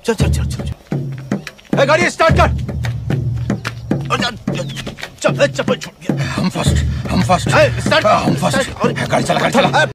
चल चल चल चल चल। गाड़ी स्टार्ट कर। चल चप्पल छूट गया। हम फर्स्ट स्टार्ट। गाड़ी चला।